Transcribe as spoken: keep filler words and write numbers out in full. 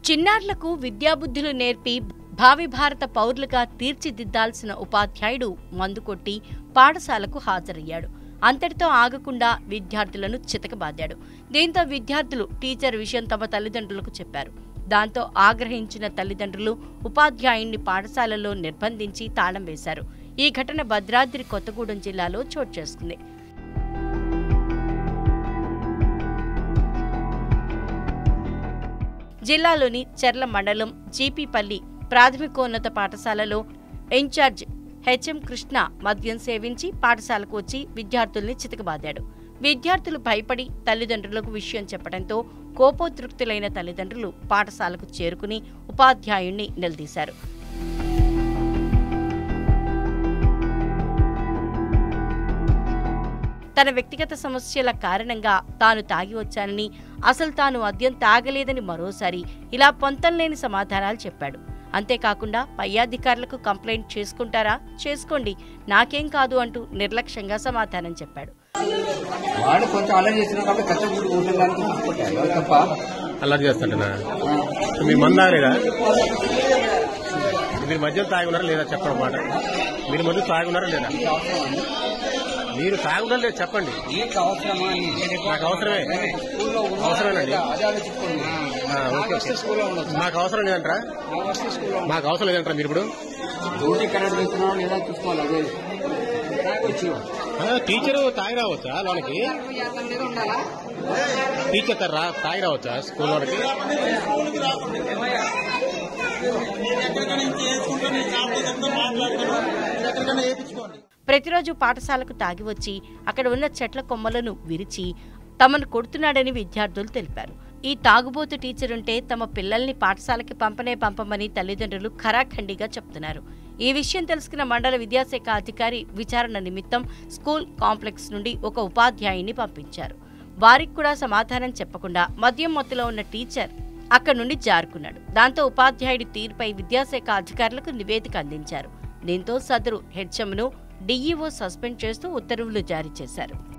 చిన్నారులకు విద్యాబుద్ధులు నేర్పి భావి భారత పౌరులుగా తీర్చిదిద్దాల్సిన ఉపాధ్యాయుడు మందుకొట్టి పాఠశాలకు హాజరయ్యాడు. అంతటితో ఆగకుండా విద్యార్థులను చితకబాదాడు. దీంతో విద్యార్థులు టీచర్ విషయం తమ తల్లిదండ్రులకు చెప్పారు. దాంతో ఆగ్రహించిన తల్లిదండ్రులు ఉపాధ్యాయుణ్ణి పాఠశాలలో నిర్బంధించి తాళం వేశారు. ఈ ఘటన భద్రాద్రి కొత్తగూడెం జిల్లాలో చోటు చేసుకుంది. జిల్లాలోని చెర్ల మండలం జీపీపల్లి ప్రాథమికోన్నత పాఠశాలలో ఇన్ఛార్జ్ హెచ్ఎం కృష్ణ మద్యం సేవించి పాఠశాలకు వచ్చి విద్యార్థుల్ని చితకబాదాడు. విద్యార్థులు భయపడి తల్లిదండ్రులకు విషయం చెప్పడంతో కోపోద్రిక్తులైన తల్లిదండ్రులు పాఠశాలకు చేరుకుని ఉపాధ్యాయుణ్ణి నిలదీశారు. తన వ్యక్తిగత సమస్యల కారణంగా తాను తాగి వచ్చానని, అసలు తాను మద్యం తాగలేదని మరోసారి ఇలా పొంతంలేని సమాధానాలు చెప్పాడు. అంతేకాకుండా పై అధికారులకు కంప్లైంట్ చేసుకుంటారా, చేసుకోండి, నాకేం కాదు అంటూ నిర్లక్ష్యంగా సమాధానం చెప్పాడు. అల్లరి చేస్తుంటా మీరు మందాలేదా? మీరు మద్యం తాగి ఉన్నారా లేదా చెప్పడం మాట. మీరు మధ్య తాగి ఉన్నారా లేదా? మీరు తాగుండాలి లేదు చెప్పండి. నాకు అవసరమే అవసరమేనండి. మాకు అవసరం లేదంటారా? మాకు అవసరం లేదంటారా? మీరు ఇప్పుడు టీచరు తాగి రావచ్చా లోనికి? టీచర్ రా తాగి రావచ్చా స్కూల్ లోనికి? ప్రతిరోజు పాఠశాలకు తాగి వచ్చి అక్కడ ఉన్న చెట్ల కొమ్మలను విరిచి తమను కొడుతున్నాడని విద్యార్థులు తెలిపారు. ఈ తాగుబోతు టీచరుంటే తమ పిల్లల్ని పాఠశాలకి పంపనే పంపమని తల్లిదండ్రులు ఖరాఖండిగా చెప్తున్నారు. ఈ విషయం తెలుసుకున్న మండల విద్యాశాఖ అధికారి విచారణ నిమిత్తం స్కూల్ కాంప్లెక్స్ నుండి ఒక ఉపాధ్యాయుని పంపించారు. వారికి కూడా సమాధానం చెప్పకుండా మద్యం మత్తులో ఉన్న టీచర్ అక్కడి నుండి జారుకున్నాడు. దాంతో ఉపాధ్యాయుడి తీరుపై విద్యాశాఖ అధికారులకు నివేదిక అందించారు. దీంతో సదరు హెచ్ఎంను డీఈఓ సస్పెండ్ చేస్తూ ఉత్తర్వులు జారీ చేశారు.